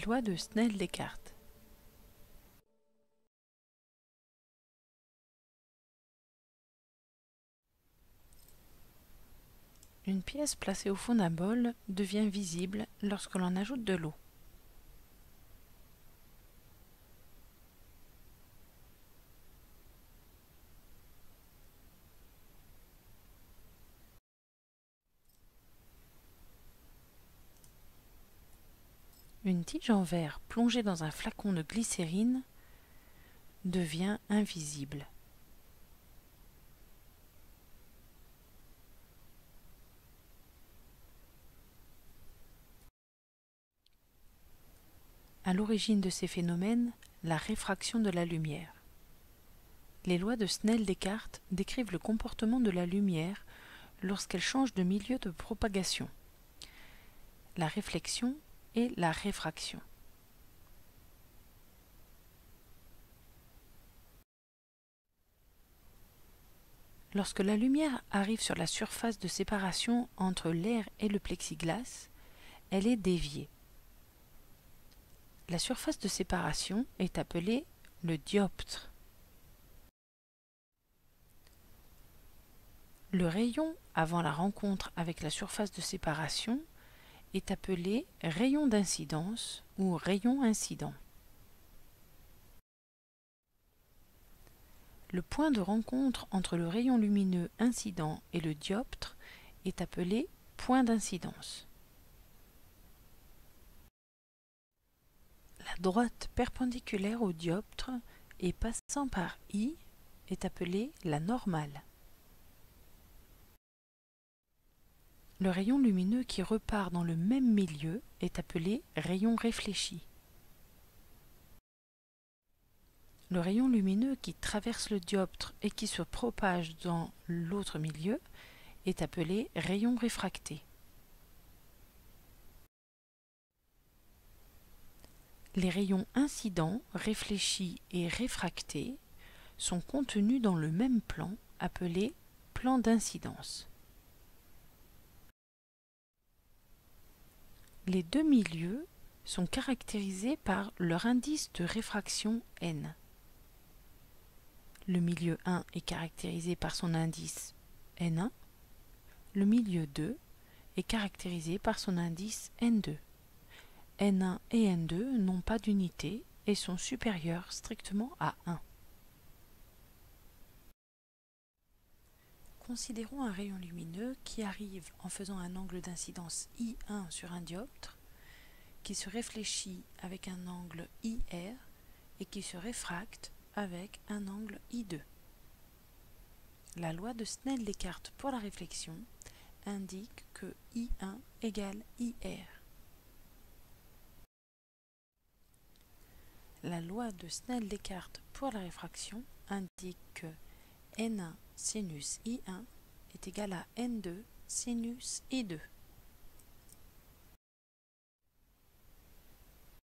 Les lois de Snell-Descartes. Une pièce placée au fond d'un bol devient visible lorsque l'on ajoute de l'eau. Une tige en verre plongée dans un flacon de glycérine devient invisible. À l'origine de ces phénomènes, la réfraction de la lumière. Les lois de Snell-Descartes décrivent le comportement de la lumière lorsqu'elle change de milieu de propagation, la réflexion et la réfraction. Lorsque la lumière arrive sur la surface de séparation entre l'air et le plexiglas, elle est déviée. La surface de séparation est appelée le dioptre. Le rayon avant la rencontre avec la surface de séparation est appelé rayon d'incidence ou rayon incident. Le point de rencontre entre le rayon lumineux incident et le dioptre est appelé point d'incidence. La droite perpendiculaire au dioptre et passant par I est appelée la normale. Le rayon lumineux qui repart dans le même milieu est appelé rayon réfléchi. Le rayon lumineux qui traverse le dioptre et qui se propage dans l'autre milieu est appelé rayon réfracté. Les rayons incidents, réfléchis et réfractés sont contenus dans le même plan appelé plan d'incidence. Les deux milieux sont caractérisés par leur indice de réfraction n. Le milieu 1 est caractérisé par son indice n1, le milieu 2 est caractérisé par son indice n2. n1 et n2 n'ont pas d'unité et sont supérieurs strictement à 1. Considérons un rayon lumineux qui arrive en faisant un angle d'incidence I1 sur un dioptre, qui se réfléchit avec un angle IR et qui se réfracte avec un angle I2. La loi de Snell-Descartes pour la réflexion indique que I1 égale IR. La loi de Snell-Descartes pour la réfraction indique que N1 sinus I1 est égal à N2 sinus I2.